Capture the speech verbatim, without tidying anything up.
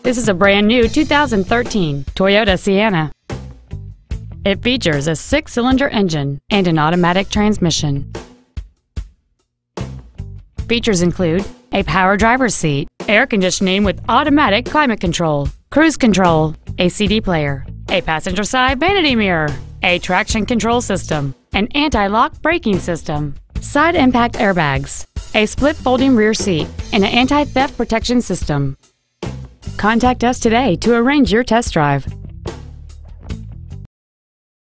This is a brand new two thousand thirteen Toyota Sienna. It features a six-cylinder engine and an automatic transmission. Features include a power driver's seat, air conditioning with automatic climate control, cruise control, a C D player, a passenger side vanity mirror, a traction control system, an anti-lock braking system, side impact airbags, a split folding rear seat, and an anti-theft protection system. Contact us today to arrange your test drive.